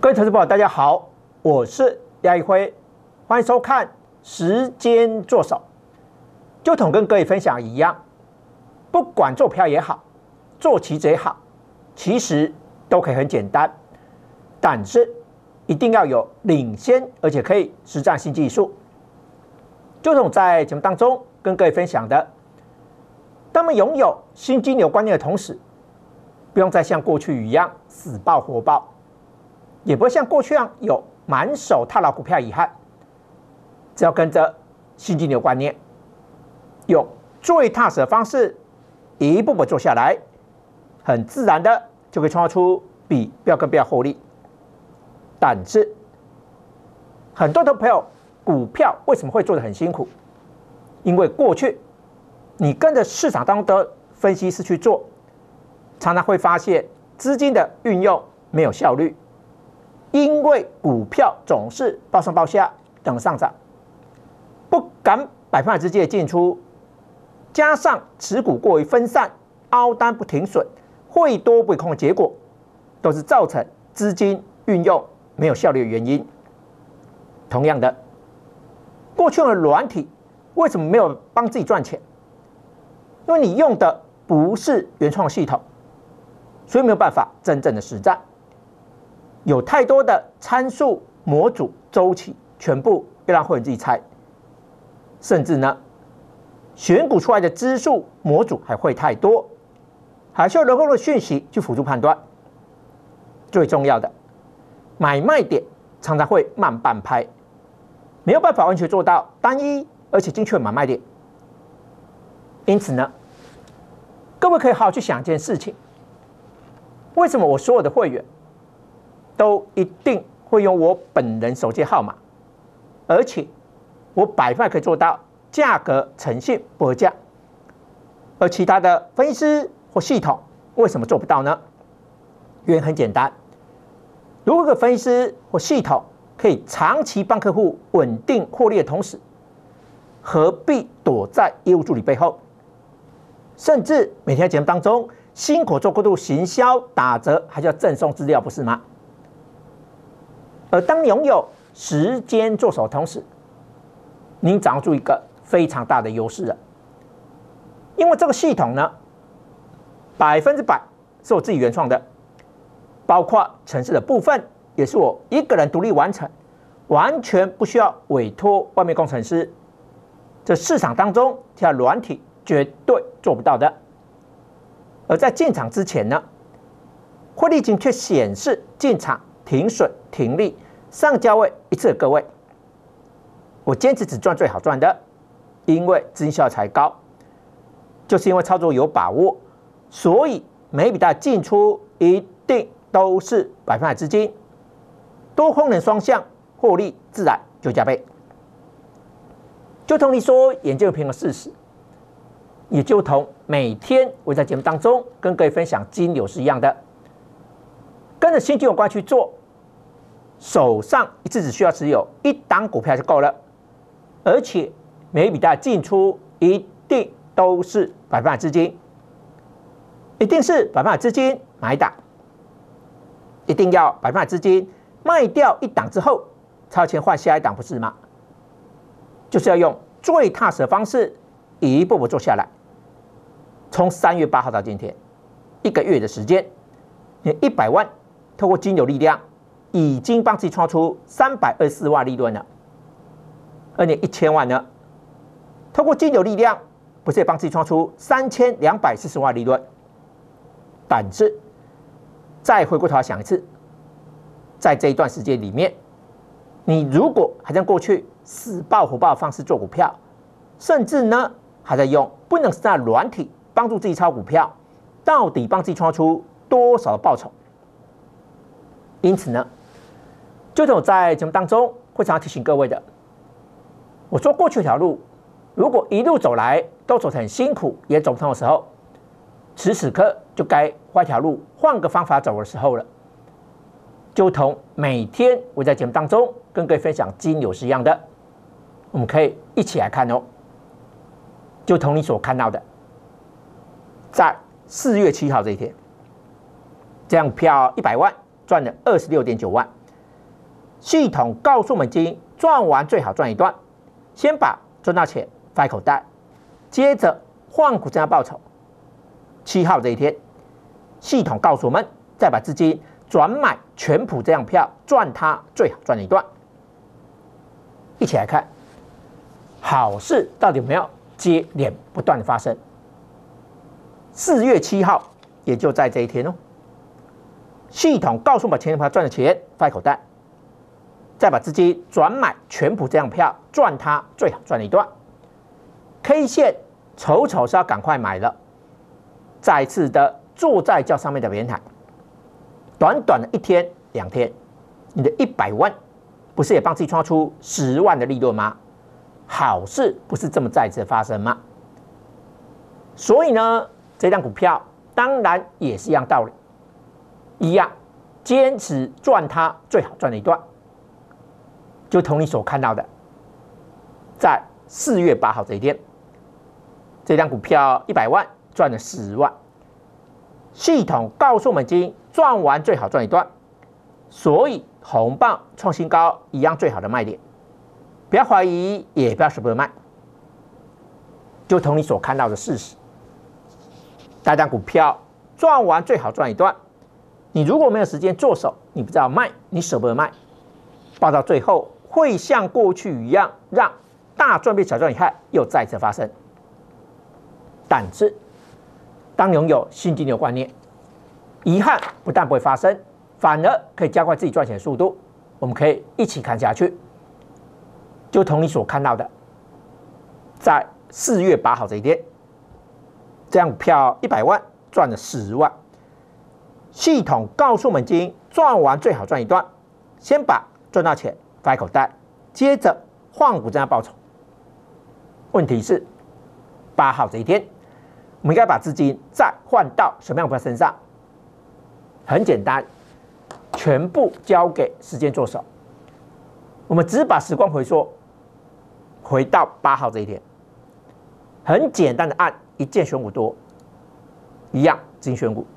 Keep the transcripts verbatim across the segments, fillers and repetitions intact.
各位投资朋友，大家好，我是廖一辉，欢迎收看《时间做手》。就同跟各位分享一样，不管做票也好，做期指也好，其实都可以很简单，但是一定要有领先而且可以实战新技术。就同在节目当中跟各位分享的，当我们拥有新金流观念的同时，不用再像过去一样死抱活抱。也不会像过去一样有满手套牢股票遗憾，只要跟着新金流观念，用最踏实的方式一步步做下来，很自然的就可以创造出比标跟标获利。但是很多的朋友，股票为什么会做得很辛苦？因为过去你跟着市场当中的分析师去做，常常会发现资金的运用没有效率。因为股票总是包上包下等上涨，不敢百分百之间的进出，加上持股过于分散，凹单不停损，汇多不空的结果，都是造成资金运用没有效率的原因。同样的，过去的软体为什么没有帮自己赚钱？因为你用的不是原创系统，所以没有办法真正的实战。有太多的参数、模组、周期，全部要让会员自己猜，甚至呢，选股出来的支数、模组还会太多，还需要人工的讯息去辅助判断。最重要的，买卖点常常会慢半拍，没有办法完全做到单一而且精确的买卖点。因此呢，各位可以好好去想一件事情：为什么我所有的会员都一定会用我本人手机号码，而且我百分百可以做到价格诚信不讹价，而其他的分析师或系统为什么做不到呢？原因很简单，如果一个分析师或系统可以长期帮客户稳定获利的同时，何必躲在业务助理背后，甚至每天节目当中辛苦做过度行销打折，还叫赠送资料，不是吗？而当你拥有时间做手的同时，你掌握住一个非常大的优势了，因为这个系统呢，百分之百是我自己原创的，包括程式的部分也是我一个人独立完成，完全不需要委托外面工程师。这市场当中其他软体绝对做不到的。而在进场之前呢，汇利金却显示进场、停损、停利、上价位一次的各位，我坚持只赚最好赚的，因为资金效率才高，就是因为操作有把握，所以每一笔大的进出一定都是百分百资金，多空能双向，获利自然就加倍。就同你说研究平衡事实，也就同每天我在节目当中跟各位分享金流是一样的，跟着新金融观去做，手上一次只需要持有一档股票就够了，而且每一笔大的进出一定都是百分百资金，一定是百分百资金买一档，一定要百分百资金卖掉一档之后，超前换下一档，不是吗？就是要用最踏实的方式，一步步做下来。从三月八号到今天，一个月的时间，你一百万透过金流力量，已经帮自己创出三百二十四万利润了。而你一千万呢，透过金流力量，不是也帮自己创出三千两百四十万利润？但是，再回过头来想一次，在这一段时间里面，你如果还像过去死抱活抱的方式做股票，甚至呢还在用不能实战的软体帮助自己炒股票，到底帮自己创出多少的报酬？因此呢，就我在节目当中会常常提醒各位的，我说过去一条路，如果一路走来都走得很辛苦，也走不通的时候，此时此刻就该换一条路，换个方法走的时候了。就同每天我在节目当中跟各位分享金流是一样的，我们可以一起来看哦。就同你所看到的，在四月七号这一天，这样票一百万赚了二十六点九万， 系统告诉我们，今赚完最好赚一段，先把赚到钱放在口袋，接着换股增加报酬。七号这一天，系统告诉我们，再把资金转买全普这样票，赚它最好赚一段。一起来看，好事到底有没有接连不断的发生？四月七号，也就在这一天哦。系统告诉我们，前一盘赚的钱放在口袋，再把资金转买全普这样票，赚它最好赚一段。K 线丑丑是要赶快买了，再次的坐在较上面的平台，短短的一天两天，你的一百万不是也帮自己创造出十万的利润吗？好事不是这么再次发生吗？所以呢，这张股票当然也是一样道理，一样坚持赚它最好赚的一段，就同你所看到的，在四月八号这一天，这张股票一百万赚了十万，系统告诉我们，今赚完最好赚一段，所以红棒创新高一样最好的卖点，不要怀疑，也不要舍不得卖，就同你所看到的事实。大张股票赚完最好赚一段，你如果没有时间做手，你不知道卖，你舍不得卖，报到最后会像过去一样，让大赚变小赚遗憾又再次发生。但是，当拥有新金牛观念，遗憾不但不会发生，反而可以加快自己赚钱的速度。我们可以一起看下去，就同你所看到的，在四月八号这一天，这样股票一百万赚了十万，系统告诉我们，今赚完最好赚一段，先把赚到钱放在口袋，接着换股增加报酬。问题是八号这一天，我们应该把资金再换到什么样的股票身上？很简单，全部交给时间做手。我们只把时光回溯，回到八号这一天，很简单的按一键选股多，一样资金选股。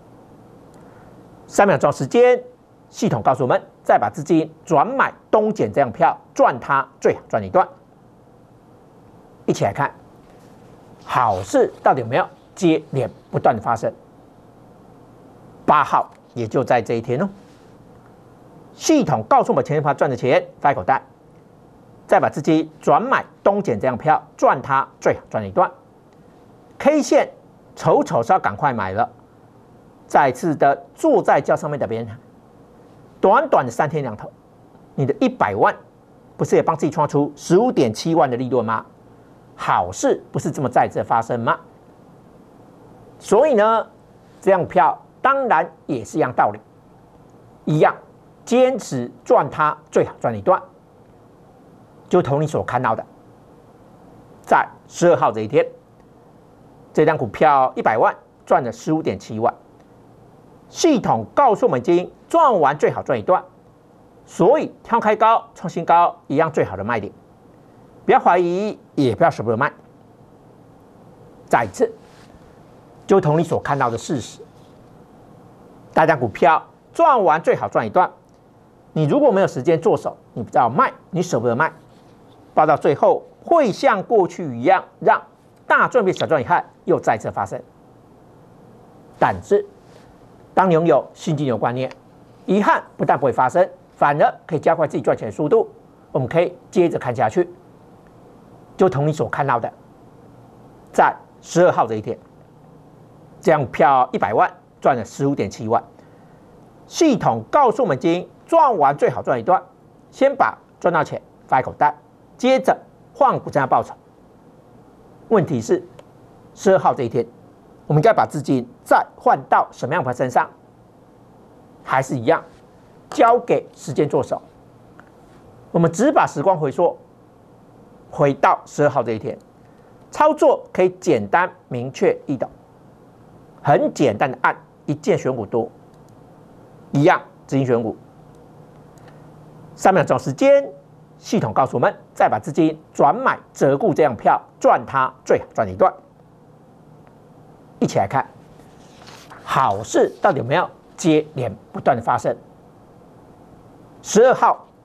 三秒钟时间，系统告诉我们，再把资金转买东碱这样票，赚它最好赚一段。一起来看，好事到底有没有接连不断的发生？八号也就在这一天哦。系统告诉我们，前一盘赚的钱放在口袋，再把资金转买东碱这样票，赚它最好赚一段。K 线丑丑是要赶快买了，再次的坐在较上面的别人，短短的三天两头，你的一百万不是也帮自己创造出十五点七万的利润吗？好事不是这么再次发生吗？所以呢，这样票当然也是一样道理，一样坚持赚它最好赚一段，就同你所看到的，在十二号这一天，这张股票一百万赚了十五点七万，系统告诉我们，今赚完最好赚一段，所以跳开高创新高一样最好的卖点，不要怀疑，也不要舍不得卖。再一次，就同你所看到的事实，大家股票赚完最好赚一段，你如果没有时间做手，你不知道卖，你舍不得卖，报到最后会像过去一样，让大赚变小赚遗憾又再次发生。但是，当拥有新金牛观念，遗憾不但不会发生，反而可以加快自己赚钱的速度。我们可以接着看下去，就同你所看到的，在十二号这一天，这样票一百万赚了十五点七万，系统告诉我们，今赚完最好赚一段，先把赚到钱放在口袋，接着换股增加报酬。问题是十二号这一天，我们应该把资金再换到什么样的身上？还是一样，交给时间做手。我们只把时光回溯，回到十二号这一天，操作可以简单明确易懂，很简单的按一键选股多，一样资金选股。三秒钟时间，系统告诉我们，再把资金转买折顾这样票，赚它最好赚一段。一起来看，好事到底有没有接连不断的发生？十二号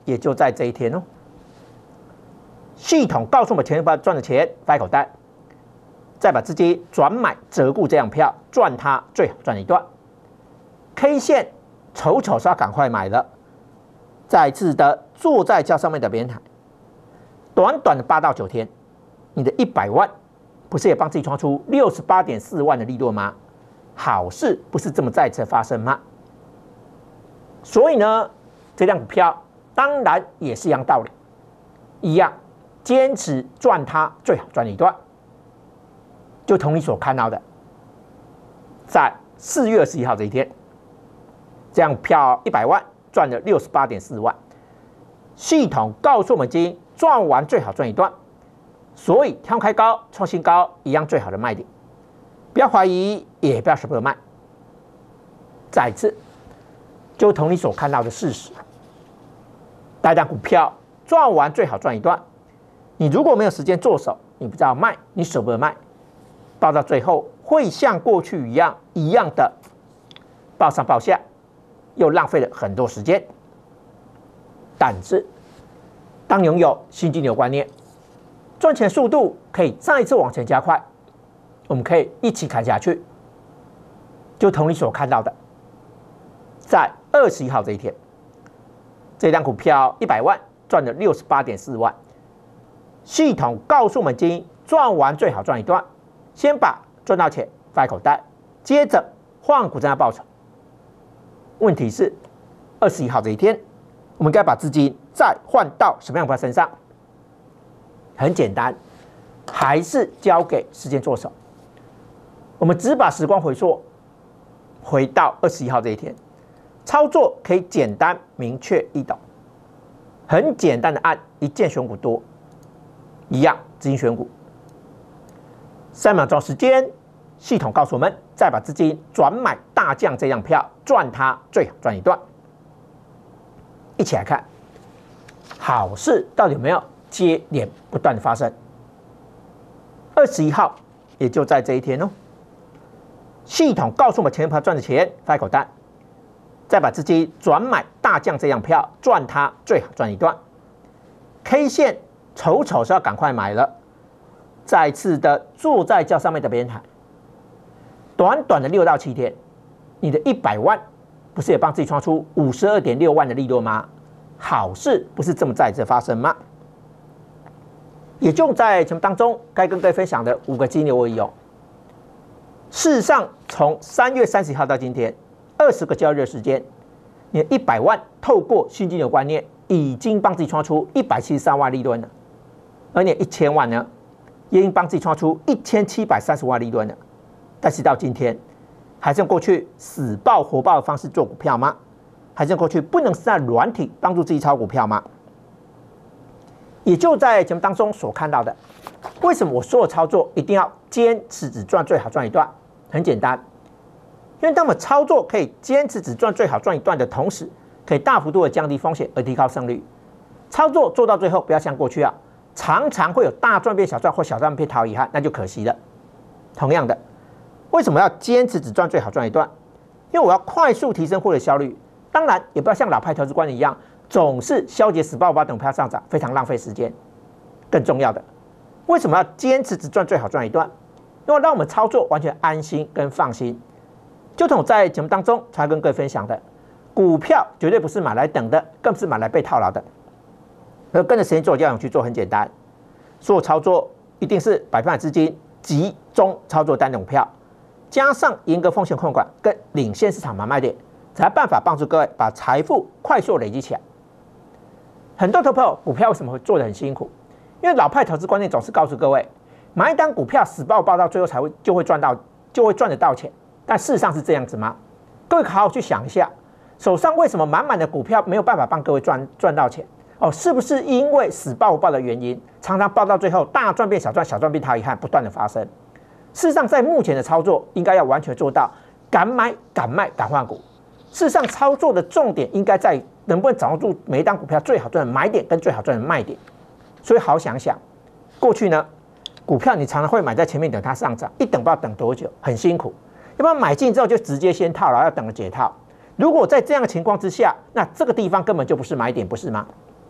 也就在这一天哦。系统告诉我们钱包赚的钱放口袋，再把资金转买折固这样票，赚它最好赚一段。K 线丑丑是要赶快买的，再次的坐在较上面的边台，短短的八到九天，你的一百万不是也帮自己创出六十八点四万的利润吗？好事不是这么再次发生吗？所以呢，这张股票当然也是一样道理，一样坚持赚它最好赚一段。就同你所看到的，在四月二十一号这一天，这样票一百万赚了六十八点四万，系统告诉我们今天赚完最好赚一段，所以跳开高创新高一样最好的卖点，不要怀疑，也不要舍不得卖。再一次，就同你所看到的事实，大家股票赚完最好赚一段，你如果没有时间做手，你不知道卖，你舍不得卖，报到最后会像过去一样一样的报上报下，又浪费了很多时间。但是，当拥有新金流观念，赚钱速度可以再一次往前加快，我们可以一起看下去。就同你所看到的，在二十一号这一天，这张股票一百万赚了六十八点四万，系统告诉我们，今天赚完最好赚一段，先把赚到钱放在口袋，接着换股再报酬。问题是，二十一号这一天，我们该把资金再换到什么样的股票身上？很简单，还是交给时间做手。我们只把时光回溯，回到二十一号这一天，操作可以简单明确易懂，很简单的按一键选股多，一样资金选股。三秒钟时间，系统告诉我们，再把资金转买大将这张票，赚它最好赚一段。一起来看，好事到底有没有接连不断的发生？二十一号，也就在这一天哦。系统告诉我们，钱包赚的钱放在口袋，再把资金转买大将这张票，赚它最好赚一段。K 线丑丑是要赶快买了，再次的坐在较上面的边台，短短的六到七天，你的一百万不是也帮自己创出五十二点六万的利润吗？好事不是这么再次发生吗？也就在节目当中该跟各位分享的五个金牛而已哦。事实上，从三月三十号到今天，二十个交易日时间，你的一百万透过新金牛观念，已经帮自己创出一百七十三万利润了，而你一千万呢，也已经帮自己创出一千七百三十万利润了。但是到今天，还是用过去死抱活抱的方式做股票吗？还是用过去不能实战软体帮助自己炒股票吗？也就在节目当中所看到的，为什么我所有操作一定要坚持只赚最好赚一段？很简单，因为当我们操作可以坚持只赚最好赚一段的同时，可以大幅度的降低风险而提高胜率。操作做到最后，不要像过去啊，常常会有大赚变小赚或小赚变逃遗憾，那就可惜了。同样的，为什么要坚持只赚最好赚一段？因为我要快速提升获利效率，当然也不要像老派投资观一样，总是消解死抱把等票上涨，非常浪费时间。更重要的，为什么要坚持只赚最好赚一段？因为让我们操作完全安心跟放心。就同我在节目当中才跟各位分享的，股票绝对不是买来等的，更不是买来被套牢的。而跟着时间做交易去做很简单，所有操作一定是百分百资金集中操作单种票，加上严格风险控管跟领先市场买卖点，才有办法帮助各位把财富快速累积起来。很多投朋友股票为什么会做得很辛苦？因为老派投资观念总是告诉各位，买一单股票死抱抱到最后才会就会赚到就会赚得到钱，但事实上是这样子吗？各位好好去想一下，手上为什么满满的股票没有办法帮各位赚赚到钱？哦，是不是因为死抱抱的原因，常常抱到最后大赚变小赚，小赚变逃遗憾不断的发生？事实上，在目前的操作，应该要完全做到敢买、敢卖、敢换股。事实上，操作的重点应该在能不能掌握住每一档股票最好赚的买点跟最好赚的卖点。所以，好想想，过去呢，股票你常常会买在前面等它上涨，一等不知道等多久，很辛苦。要不然买进之后就直接先套牢，要等着解套。如果在这样的情况之下，那这个地方根本就不是买点，不是吗？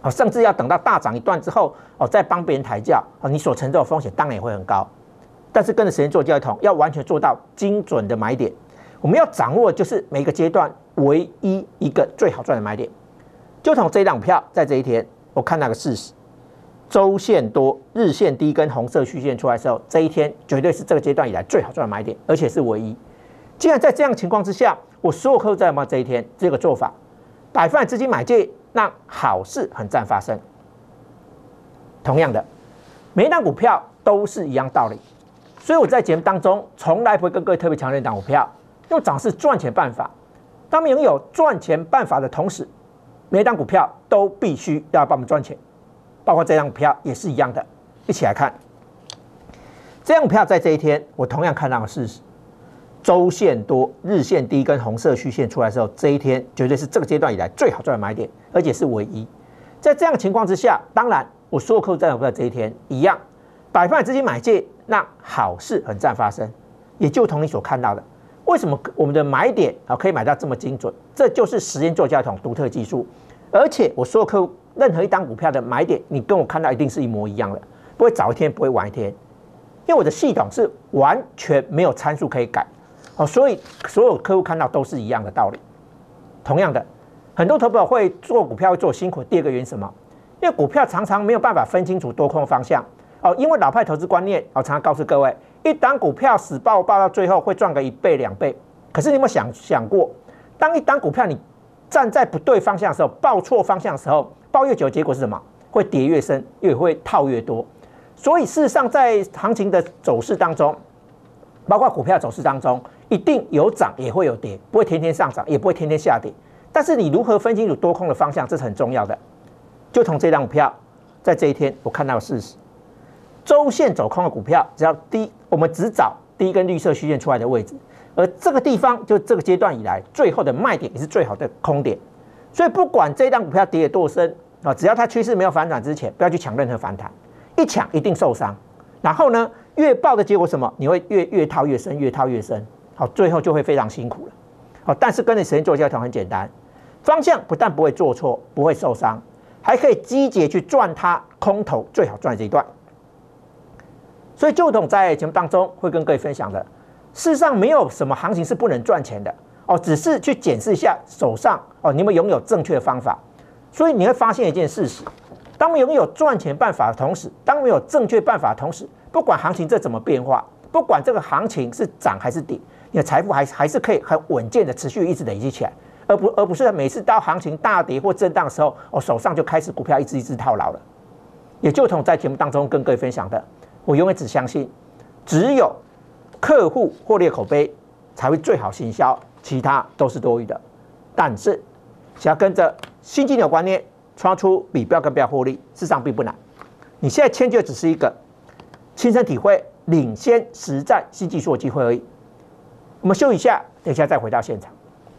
哦，甚至要等到大涨一段之后，哦，再帮别人抬轿，哦，你所承受的风险当然也会很高。但是跟着时间做交易同，要完全做到精准的买点，我们要掌握的就是每个阶段唯一一个最好赚的买点。就从这一档票，在这一天，我看那个事实，周线多、日线低跟红色虚线出来的时候，这一天绝对是这个阶段以来最好赚的买点，而且是唯一。既然在这样的情况之下，我所有客户在有没有这一天这个做法，百分百资金买进，让好事很自然发生。同样的，每一档股票都是一样道理。所以我在节目当中从来不会跟各位特别强调一档股票用涨势赚钱办法。当我们拥有赚钱办法的同时，每一档股票都必须要帮我们赚钱，包括这档股票也是一样的。一起来看，这档股票在这一天，我同样看到的事实，周线多、日线低跟红色虚线出来的时候，这一天绝对是这个阶段以来最好赚的买点，而且是唯一。在这样的情况之下，当然我所有客户在股票这一天一样，百分百资金买进，让好事很自然发生，也就同你所看到的。为什么我们的买点啊可以买到这么精准？这就是时间做交易同独特技术。而且我所有客户任何一档股票的买点，你跟我看到一定是一模一样的，不会早一天，不会晚一天，因为我的系统是完全没有参数可以改，哦，所以所有客户看到都是一样的道理。同样的，很多投资者会做股票会做辛苦，第二个原因是什么？因为股票常常没有办法分清楚多空方向。哦，因为老派投资观念，我常常告诉各位，一档股票死抱抱到最后会赚个一倍两倍。可是你有没有想想过，当一档股票你站在不对方向的时候，抱错方向的时候，抱越久，结果是什么？会跌越深，也会套越多。所以事实上，在行情的走势当中，包括股票走势当中，一定有涨也会有跌，不会天天上涨，也不会天天下跌。但是你如何分清楚多空的方向，这是很重要的。就从这档股票，在这一天我看到的事实。周线走空的股票，只要第一，我们只找第一根绿色虚线出来的位置，而这个地方就这个阶段以来最后的卖点，也是最好的空点。所以不管这一档股票跌得多深啊，只要它趋势没有反转之前，不要去抢任何反弹，一抢一定受伤。然后呢，越爆的结果什么？你会越越套越深，越套越深，好，最后就会非常辛苦了。好，但是跟着时间做交易很简单，方向不但不会做错，不会受伤，还可以积极去赚它空头最好赚的这一段。所以，就统在节目当中会跟各位分享的，事实上没有什么行情是不能赚钱的哦，只是去检视一下手上哦，你们拥有正确的方法。所以你会发现一件事实：当我们拥有赚钱办法的同时，当我们有正确办法的同时，不管行情这怎么变化，不管这个行情是涨还是跌，你的财富还还是可以很稳健的持续一直累积起来，而不而不是每次到行情大跌或震荡的时候，哦，手上就开始股票一只一只套牢了。也就同在节目当中跟各位分享的。我永远只相信，只有客户获利口碑才会最好行销，其他都是多余的。但是，想要跟着新金牛观念创出比标跟标获利，事实上并不难。你现在迁就只是一个亲身体会、领先实战新技术的机会而已。我们休息一下，等一下再回到现场。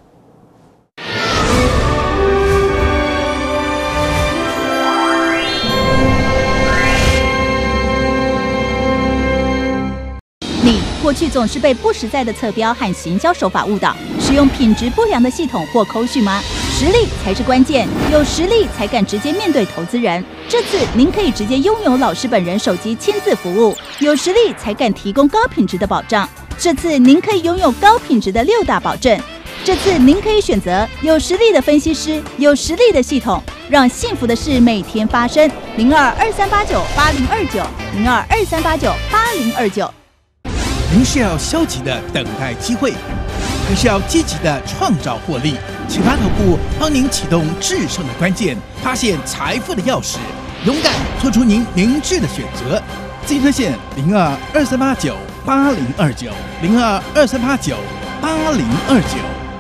你过去总是被不实在的测标和行销手法误导，使用品质不良的系统或扣讯吗？实力才是关键，有实力才敢直接面对投资人。这次您可以直接拥有老师本人手机亲自服务，有实力才敢提供高品质的保障。这次您可以拥有高品质的六大保证。这次您可以选择有实力的分析师，有实力的系统，让幸福的事每天发生。零二二三八九八零二九零二二三八九八零二九。 您是要消极的等待机会，还是要积极的创造获利？启发头部帮您启动制胜的关键，发现财富的钥匙，勇敢做出您明智的选择。自己热线零二二三八九八零二九零二二三八九八零二九。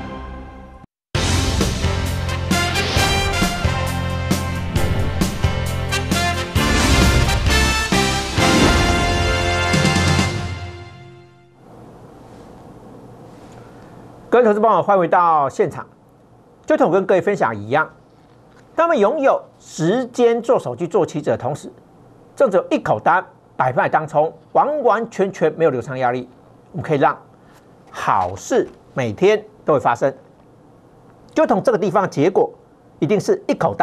各位投资朋友，欢迎回到现场。就同我跟各位分享一样，他们拥有时间做手机做棋子的同时，正只有一口单，百分百当冲，完完全全没有流仓压力，我们可以让好事每天都会发生。就从这个地方，结果一定是一口单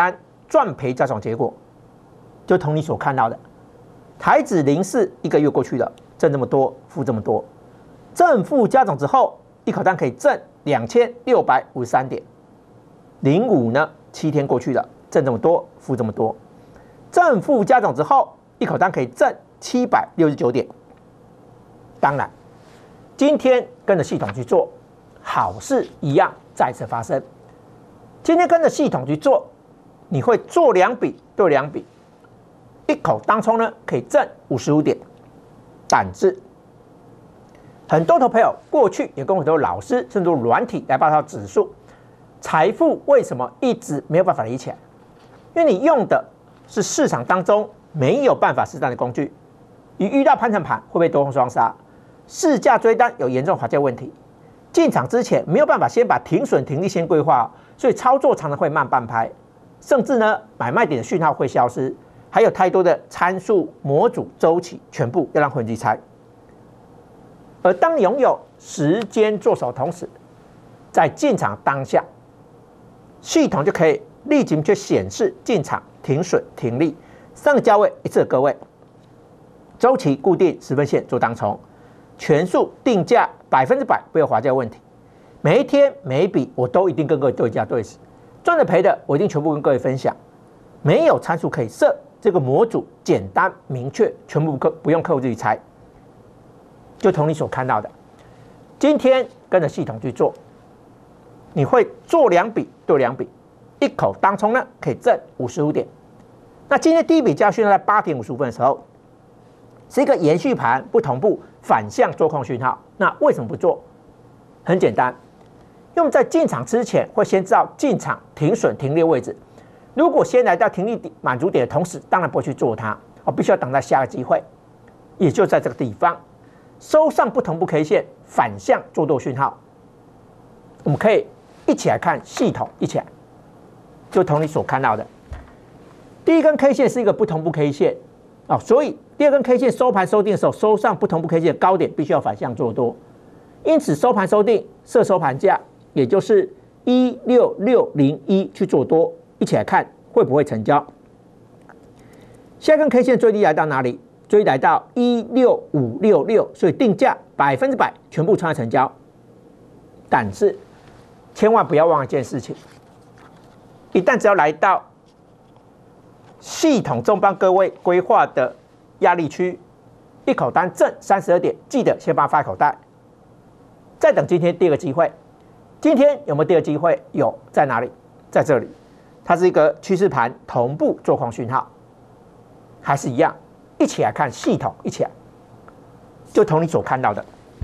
赚赔加总结果，就同你所看到的，台指零四一个月过去了，挣这么多，负这么多，正负加总之后，一口单可以挣两千六百五十三点。零五呢，七天过去了，挣这么多，负这么多，正负加总之后，一口单可以挣七百六十九点。当然，今天跟着系统去做，好事一样再次发生。今天跟着系统去做，你会做两笔对两笔，一口当冲呢可以挣五十五点。但是很多投朋友过去也跟很多老师甚至软体来报告指数，财富为什么一直没有办法理起来？因为你用的是市场当中没有办法实战的工具，一遇到盘整盘会被多空双杀，市价追单有严重滑价问题，进场之前没有办法先把停损停利先规划，所以操作常常会慢半拍，甚至呢买卖点的讯号会消失，还有太多的参数、模组、周期，全部要让会员去猜。而当你拥有时间做手的同时，在进场当下，系统就可以立即去显示进场、停损、停利三个价位一次各位，周期固定十分线做当冲，全数定价百分之百不会有滑价问题，每一天每一笔我都一定跟各位对价对时，赚的赔的我一定全部跟各位分享，没有参数可以设，这个模组简单明确，全部客不用客户自己猜，就同你所看到的，今天跟着系统去做，你会做两笔对两笔，一口当冲呢可以挣五十五点。那今天第一笔交易讯号在八点五十五分的时候，是一个延续盘不同步反向做空讯号。那为什么不做？很简单，因为我们在进场之前会先知道进场停损停利位置。如果先来到停利满足点的同时，当然不会去做它，我必须要等待下个机会，也就在这个地方收上不同步 K 线反向做多讯号。我们可以一起来看系统，一起来，就同你所看到的，第一根 K 线是一个不同步 K 线啊、哦，所以第二根 K 线收盘收定的时候，收上不同步 K 线的高点必须要反向做多，因此收盘收定设收盘价，也就是一六六零一去做多，一起来看会不会成交。下一根 K 线最低来到哪里？最低来到一六五六六，所以定价百分之百全部创成交。但是千万不要忘了一件事情，一旦只要来到系统中帮各位规划的压力区，一口单挣三十二点，记得先帮他发口袋，再等今天第二个机会。今天有没有第二个机会？有，在哪里？在这里，它是一个趋势盘同步做空讯号，还是一样，一起来看系统，一起来，就同你所看到的。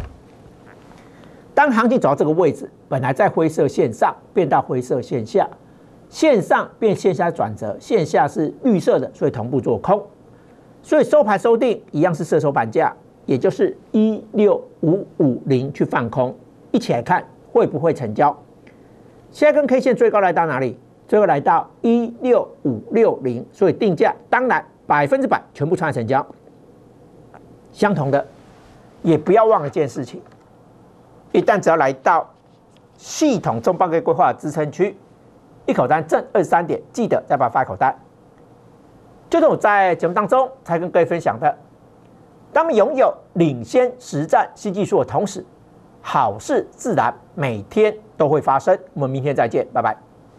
当行情走到这个位置，本来在灰色线上变到灰色线下，线上变线下转折，线下是绿色的，所以同步做空，所以收盘收定一样是设收盘价，也就是一六五五零去放空，一起来看会不会成交。下一根 K 线最高来到哪里？最高来到一六五六零，所以定价当然百分之百全部创成交。相同的，也不要忘了一件事情。一旦只要来到系统中帮各位规划的支撑区，一口单挣二十三点，记得再把它发一口单。就是我在节目当中才跟各位分享的，当我们拥有领先实战新技术的同时，好事自然每天都会发生。我们明天再见，拜拜。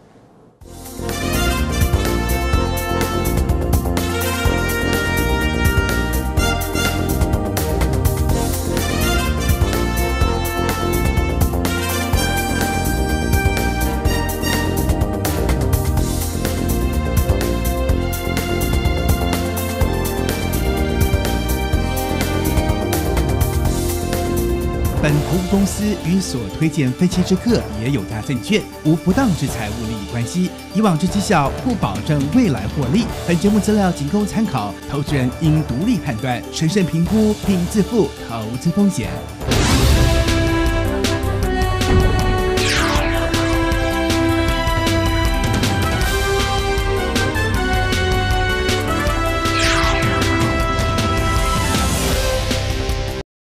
本投资公司与所推荐分期之客也有大证券无不当之财务利益关系，以往之绩效不保证未来获利。本节目资料仅供参考，投资人应独立判断、审慎评估并自负投资风险。